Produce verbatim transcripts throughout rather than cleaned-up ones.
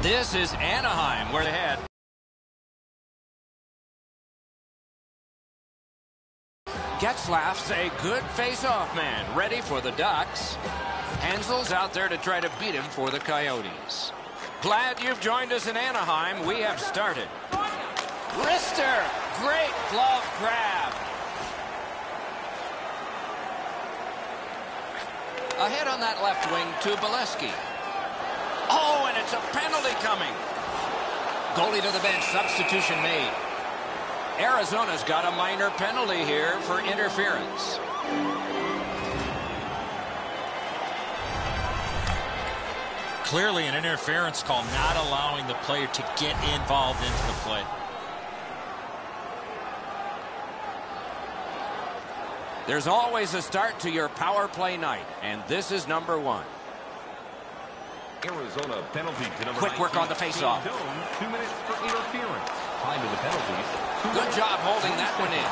This is Anaheim. We're ahead. Getzlaf's a good face-off man, ready for the Ducks. Hansel's out there to try to beat him for the Coyotes. Glad you've joined us in Anaheim. We have started. Rister, great glove grab. Ahead on that left wing to Bolesky. Oh, and it's a penalty coming. Goalie to the bench, substitution made. Arizona's got a minor penalty here for interference. Clearly an interference call, not allowing the player to get involved into the play. There's always a start to your power play night, and this is number one. Arizona penalty to number Quick work on the faceoff. Two minutes for interference. Time to the penalties. Good job holding that one in.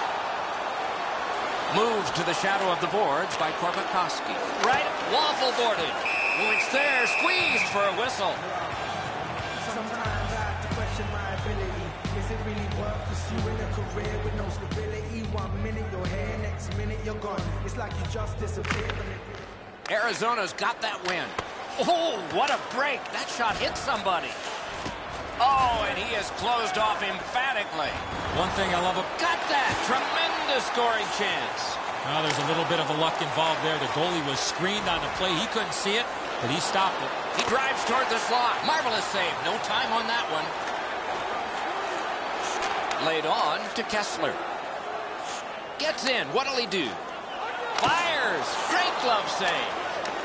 Moved to the shadow of the boards by Korpikoski. Right, waffle boarded. Oh, it's there, squeezed for a whistle. Sometimes I have to question my ability. Is it really worth pursuing a career with no stability? One minute you're here, next minute you're gone. It's like you just disappeared. Arizona's got that win. Oh, what a break. That shot hit somebody. Oh, and he has closed off emphatically. One thing I love about... Got that. Tremendous scoring chance. Well, there's a little bit of a luck involved there. The goalie was screened on the play. He couldn't see it, but he stopped it. He drives toward the slot. Marvelous save. No time on that one. Laid on to Kessler. Gets in. What'll he do? Fires. Great glove save.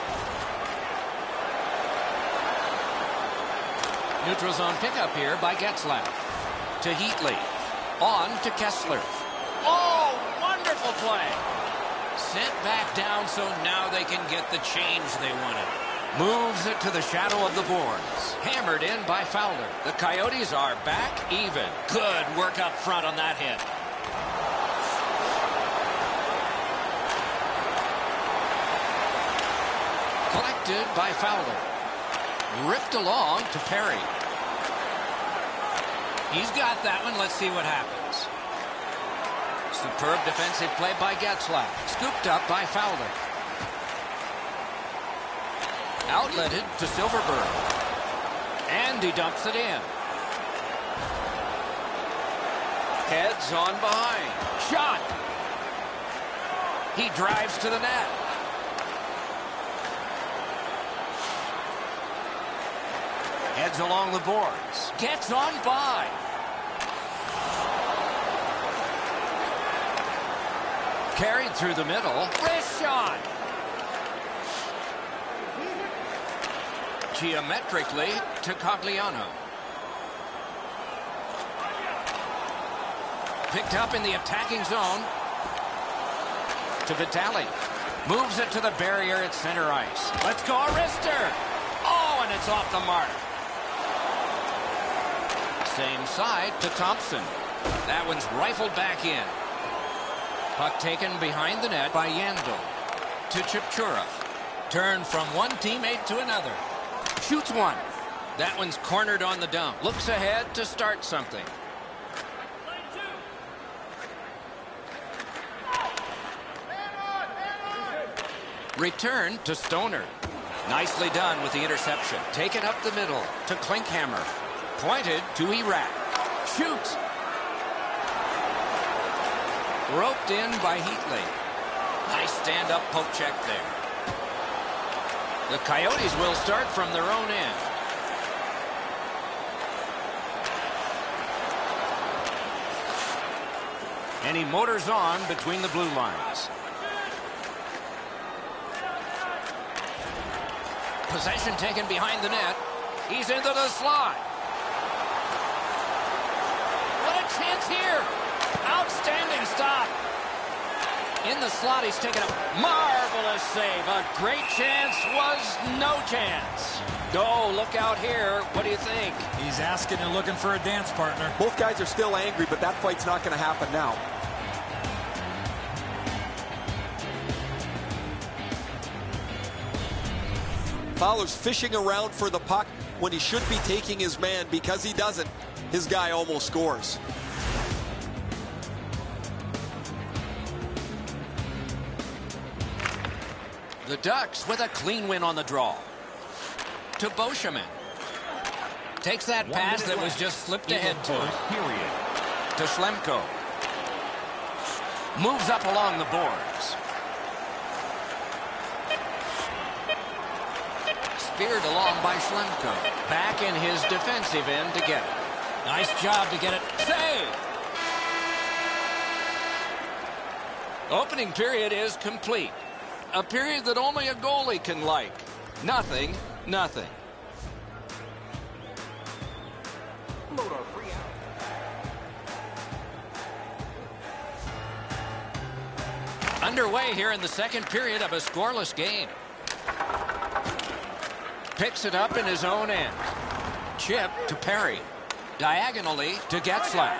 Neutral zone pickup here by Getzlaf. To Heatley. On to Kessler. Oh, wonderful play. Sent back down so now they can get the change they wanted. Moves it to the shadow of the boards. Hammered in by Fowler. The Coyotes are back even. Good work up front on that hit. Collected by Fowler. Ripped along to Perry. He's got that one. Let's see what happens. Superb defensive play by Getzlaf. Scooped up by Fowler. Outletted to Silverberg. And he dumps it in. Heads on behind. Shot. He drives to the net. Heads along the boards. Gets on by. Carried through the middle. Wrist shot. Geometrically to Cogliano. Picked up in the attacking zone. To Vitale. Moves it to the barrier at center ice. Let's go, Rister. Oh, and it's off the mark. Same side to Thompson. That one's rifled back in. Puck taken behind the net by Yandel. To Chipchura. Turn from one teammate to another. Shoots one. That one's cornered on the dump. Looks ahead to start something. Return to Stoner. Nicely done with the interception. Taken up the middle to Klinkhammer. Pointed to Iraq. Shoots. Roped in by Heatley. Nice stand-up poke check there. The Coyotes will start from their own end. And he motors on between the blue lines. Possession taken behind the net. He's into the slot. Chance here. Outstanding stop. In the slot, he's taken a marvelous save. A great chance was no chance. Go, look out here. What do you think? He's asking and looking for a dance partner. Both guys are still angry, but that fight's not going to happen now. Fowler's fishing around for the puck. when he should be taking his man. Because he doesn't, his guy almost scores. The Ducks with a clean win on the draw. To Beauchemin. Takes that pass that was just slipped ahead to him. Period. To Schlemko. Moves up along the boards. Speared along by Schlemko. Back in his defensive end to get it. Nice job to get it. Save! Opening period is complete. A period that only a goalie can like. Nothing, nothing. Underway here in the second period of a scoreless game. Picks it up in his own end. Chip to Perry. Diagonally to Getzlaf.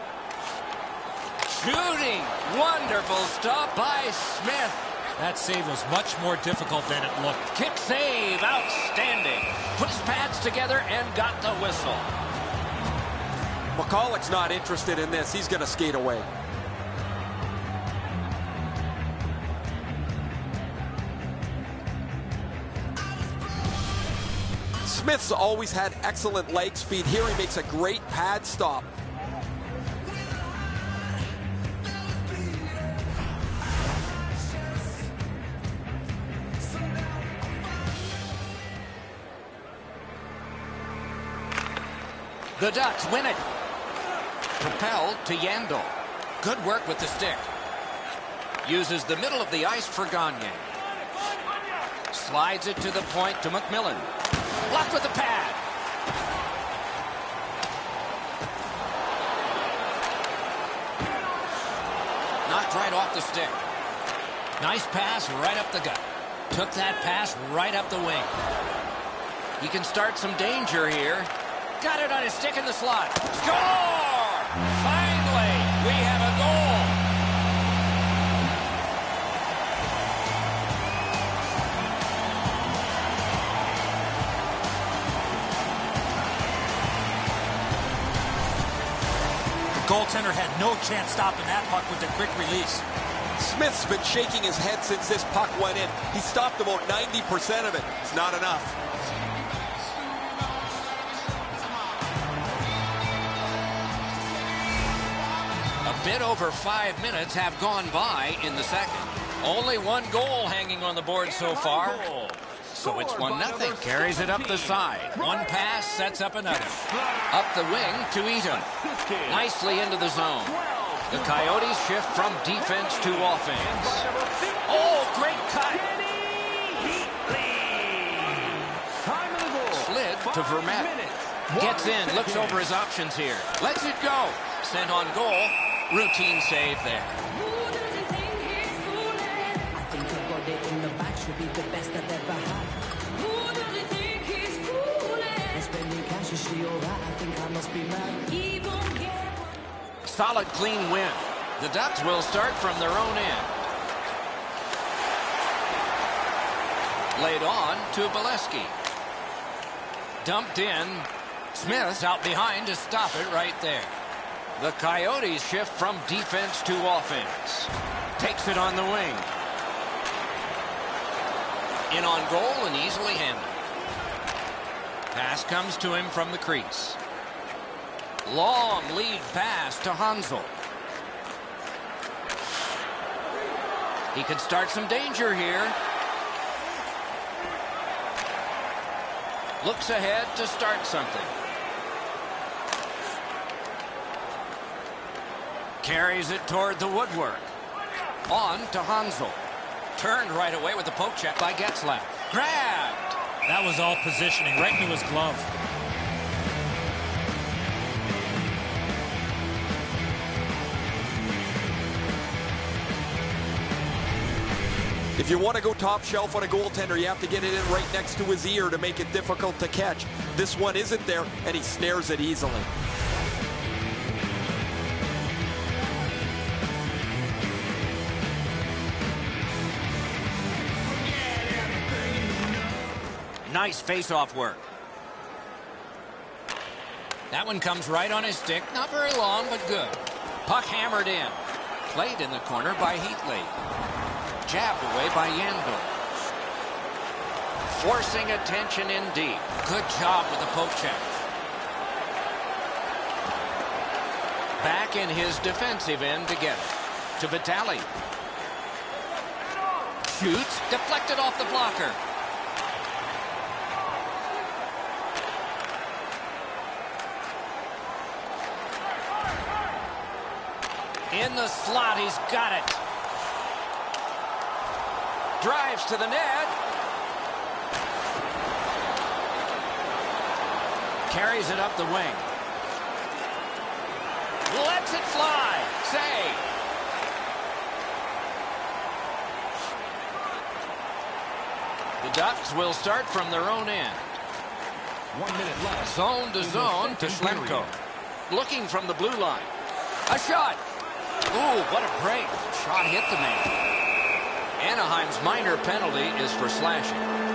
Shooting. Wonderful stop by Smith. That save was much more difficult than it looked. Kick save. Outstanding. Put his pads together and got the whistle. McCulloch's not interested in this. He's going to skate away. Smith's always had excellent leg speed. Here he makes a great pad stop. The Ducks win it. Propelled to Yandel. Good work with the stick. Uses the middle of the ice for Gagne. Slides it to the point to McMillan. Blocked with the pad. Knocked right off the stick. Nice pass right up the gut. Took that pass right up the wing. He can start some danger here. Got it on his stick in the slot. Score! Finally, we have a goal. The goaltender had no chance stopping that puck with the quick release. Smith's been shaking his head since this puck went in. He stopped about ninety percent of it. It's not enough. A bit over five minutes have gone by in the second. Only one goal hanging on the board so far. So it's one nothing. Carries it up the side. One pass sets up another. Up the wing to Eaton. Nicely into the zone. The Coyotes shift from defense to offense. Oh, great cut. Slid to Vermette. Gets in, looks over his options here. Lets it go. Sent on goal. Routine save there. Solid, clean win. The Ducks will start from their own end. Laid on to Bolesky. Dumped in. Smith's out behind to stop it right there. The Coyotes shift from defense to offense. Takes it on the wing. In on goal and easily handled. Pass comes to him from the crease. Long lead pass to Hansel. He could start some danger here. Looks ahead to start something. Carries it toward the woodwork. On to Hansel. Turned right away with the poke check by Getzlaf. Grabbed. That was all positioning right into his glove. If you want to go top shelf on a goaltender, you have to get it in right next to his ear to make it difficult to catch. This one isn't there, and he snares it easily. Nice face-off work. That one comes right on his stick. Not very long, but good. Puck hammered in. Played in the corner by Heatley. Jabbed away by Yandel. Forcing attention in deep. Good job with the poke check. Back in his defensive end to get it. To Vitale. Shoots. Deflected off the blocker. In the slot, he's got it. Drives to the net. Carries it up the wing. Lets it fly. Save. The Ducks will start from their own end. One minute left. Zone to zone to Schlemko. Looking from the blue line. A shot. Ooh, what a break. Shot hit the man. Anaheim's minor penalty is for slashing.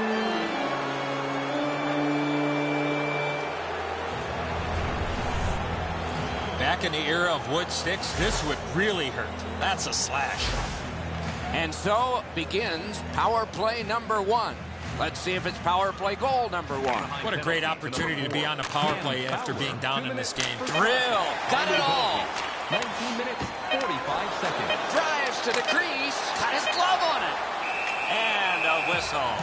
Back in the era of wood sticks, this would really hurt. That's a slash. And so begins power play number one. Let's see if it's power play goal number one. What a great opportunity to be on the power play after being down in this game. Drill. Got it all. nineteen minutes, forty-five seconds. Drives to the crease. Got his glove on it. And a whistle.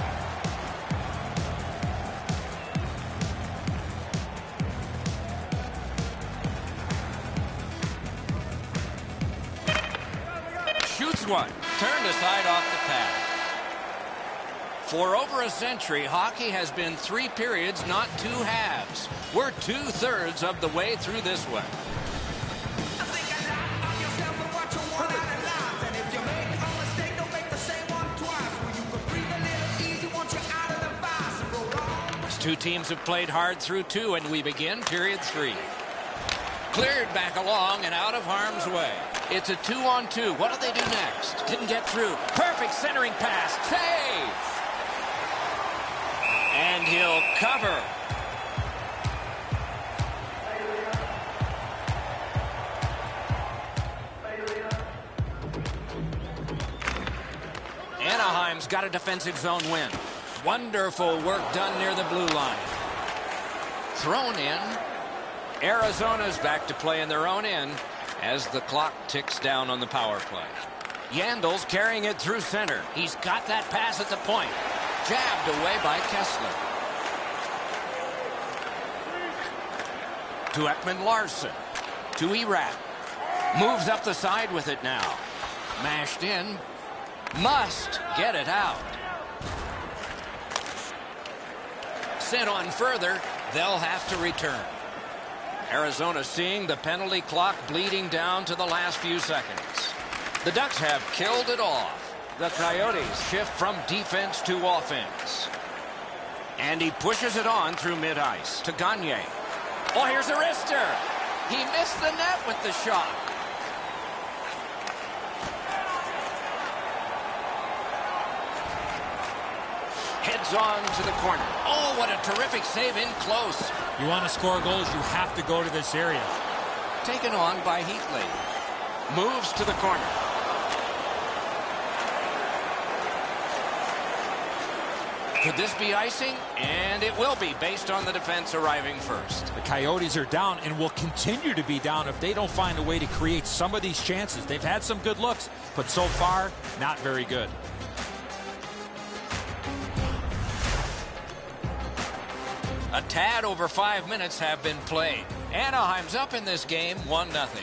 Shoots one. Turned aside off the pad. For over a century, hockey has been three periods, not two halves. We're two-thirds of the way through this one. Two teams have played hard through two, and we begin period three. Cleared back along and out of harm's way. It's a two-on-two. What do they do next? Didn't get through. Perfect centering pass. Save! And he'll cover. Anaheim's got a defensive zone win. Wonderful work done near the blue line. Thrown in. Arizona's back to play in their own end as the clock ticks down on the power play. Yandel's carrying it through center. He's got that pass at the point. Jabbed away by Kessler. To Ekman Larson. To Erat. Moves up the side with it now. Mashed in. Must get it out. Sent on further, they'll have to return. Arizona seeing the penalty clock bleeding down to the last few seconds. The Ducks have killed it off. The Coyotes shift from defense to offense. And he pushes it on through mid-ice to Gagne. Oh, here's a wrister. He missed the net with the shot. Heads on to the corner. Oh, what a terrific save in close. You want to score goals, you have to go to this area. Taken on by Heatley. Moves to the corner. Could this be icing? And it will be, based on the defense arriving first. The Coyotes are down and will continue to be down if they don't find a way to create some of these chances. They've had some good looks, but so far, not very good. A tad over five minutes have been played. Anaheim's up in this game, one nothing.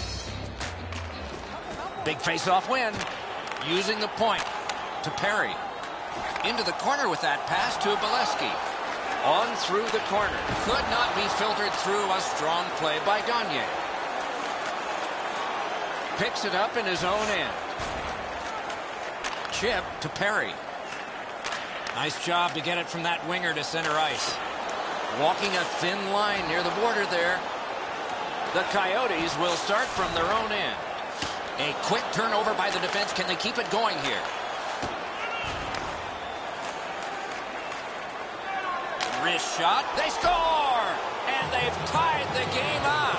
Big face-off win. Using the point to Perry. Into the corner with that pass to Bolesky. On through the corner. Could not be filtered through. A strong play by Gagne. Picks it up in his own end. Chip to Perry. Nice job to get it from that winger to center ice. Walking a thin line near the border there. The Coyotes will start from their own end. A quick turnover by the defense. Can they keep it going here? Wrist shot. They score! And they've tied the game up.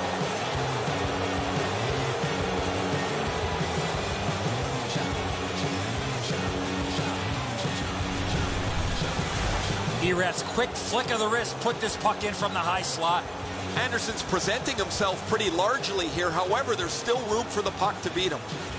Erat's quick flick of the wrist put this puck in from the high slot. Anderson's presenting himself pretty largely here. However, there's still room for the puck to beat him.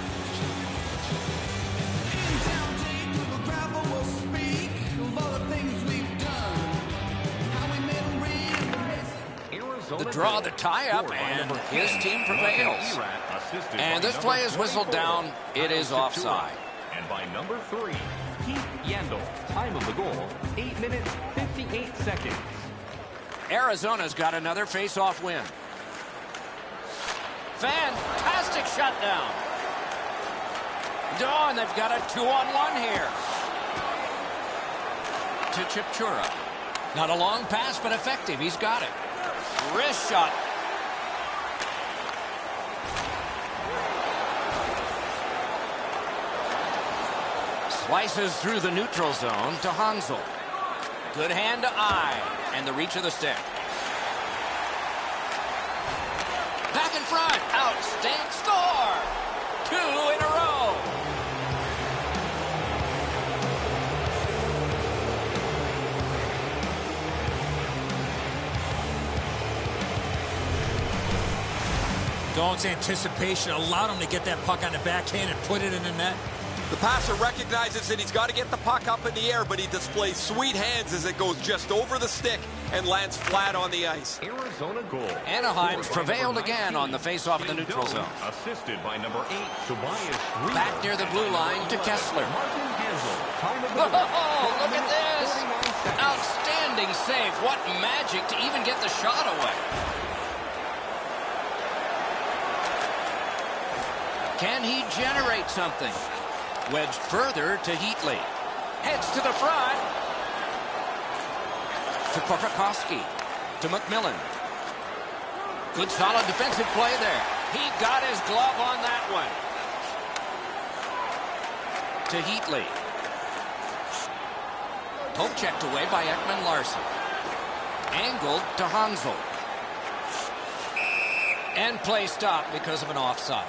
The draw, the tie-up, and his team prevails. And this play is whistled down. It is offside. And by number three, Keith Yandel. Time of the goal, eight minutes, fifty-eight seconds. Arizona's got another face-off win. Fantastic shutdown. Oh, and they've got a two-on-one here. To Chipchura. Not a long pass, but effective. He's got it. Wrist shot. Slices through the neutral zone to Hansel. Good hand to eye. And the reach of the stick. Back in front. Outstanding score. Two in a row. Doan's anticipation allowed him to get that puck on the backhand and put it in the net. The passer recognizes that he's got to get the puck up in the air, but he displays sweet hands as it goes just over the stick and lands flat on the ice. Arizona goal. Anaheim's prevailed again on the face-off in the neutral zone. Assisted by number eight, Tobias Reeder. Back near the blue line to Kessler. Martin Hansel. Time of the Oh, look at this. Outstanding save. What magic to even get the shot away. Can he generate something? Wedged further to Heatley. Heads to the front. To Korpikoski. To McMillan. Good solid defensive play there. He got his glove on that one. To Heatley. Poke checked away by Ekman Larson. Angled to Hansel. And play stopped because of an offside.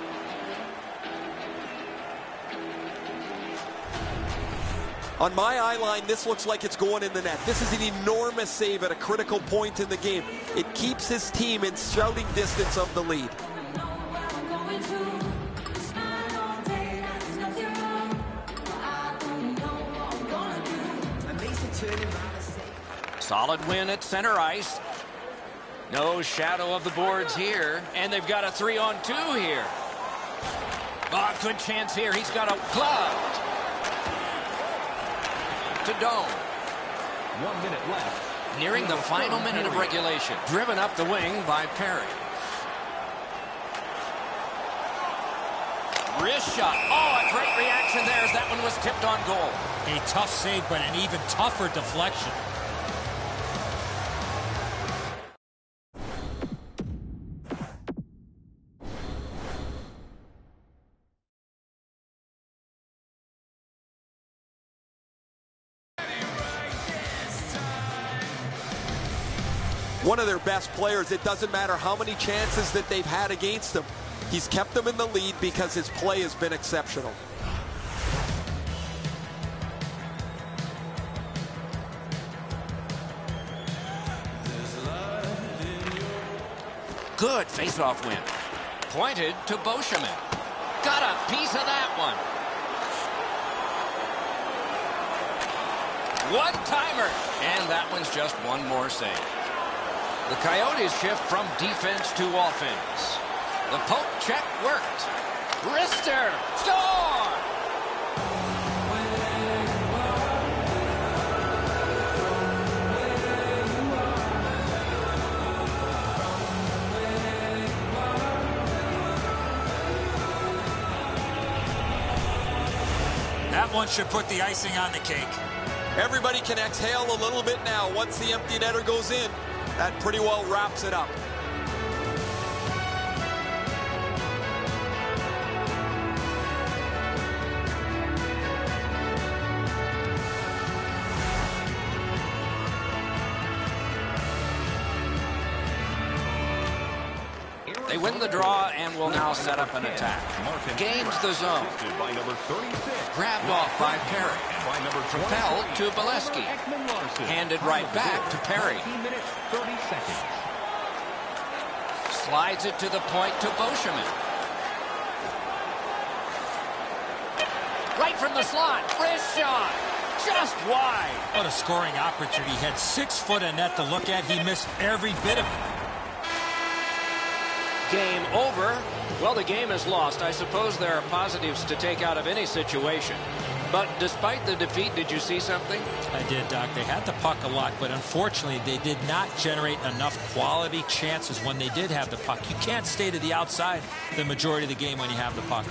On my eye line, this looks like it's going in the net. This is an enormous save at a critical point in the game. It keeps his team in shouting distance of the lead. Solid win at center ice. No shadow of the boards here. And they've got a three on two here. Oh, good chance here. He's got a glove. To Doan. One minute left. Nearing the final minute of regulation. Driven up the wing by Perry. Wrist shot. Oh, a great reaction there as that one was tipped on goal. A tough save, but an even tougher deflection. One of their best players. It doesn't matter how many chances that they've had against him. He's kept them in the lead because his play has been exceptional. Good face-off win. Pointed to Beauchemin. Got a piece of that one. One-timer. And that one's just one more save. The Coyotes shift from defense to offense. The poke check worked. Wrister. Score! That one should put the icing on the cake. Everybody can exhale a little bit now. Once the empty netter goes in, that pretty well wraps it up. They win the draw and will now set up an attack. Gains the zone. Grabbed off by Perry. Propelled to Bolesky. Handed right back to Perry. Slides it to the point to Beauchemin. Right from the slot. Wrist shot. Just wide. What a scoring opportunity. He had six foot of net to look at. He missed every bit of it. Game over. Well, the game is lost. I suppose there are positives to take out of any situation. But despite the defeat, did you see something? I did, Doc. They had the puck a lot, but unfortunately, they did not generate enough quality chances when they did have the puck. You can't stay to the outside the majority of the game when you have the puck.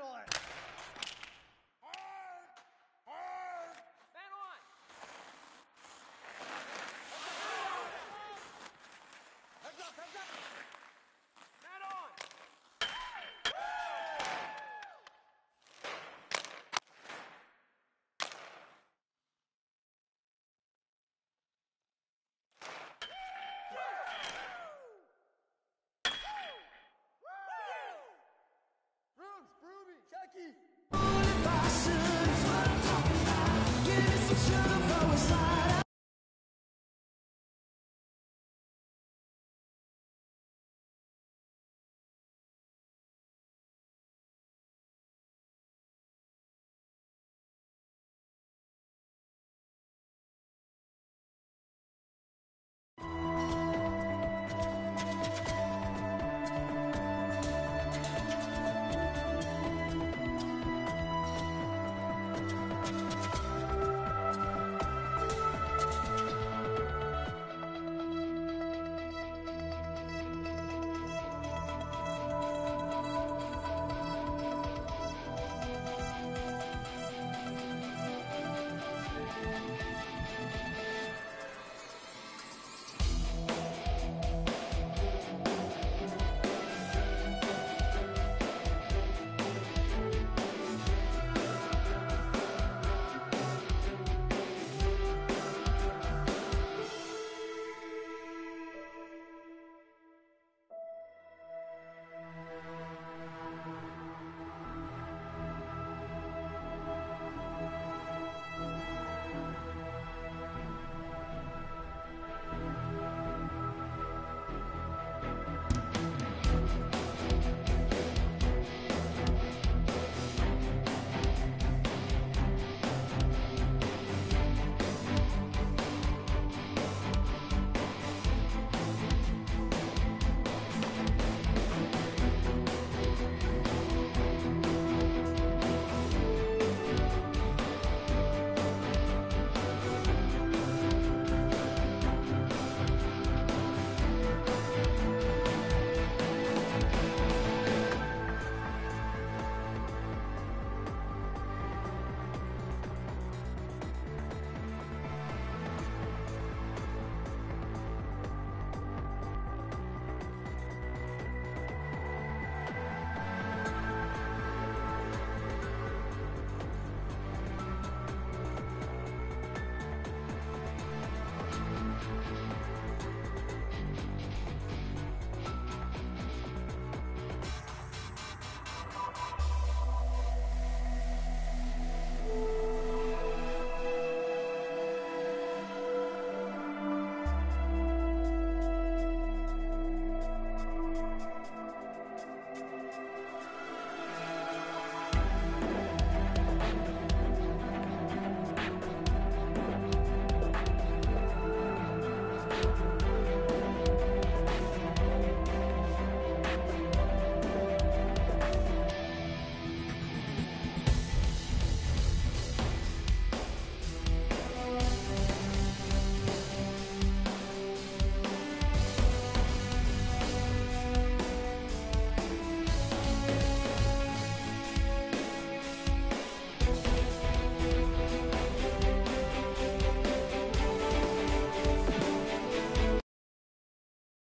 handle it.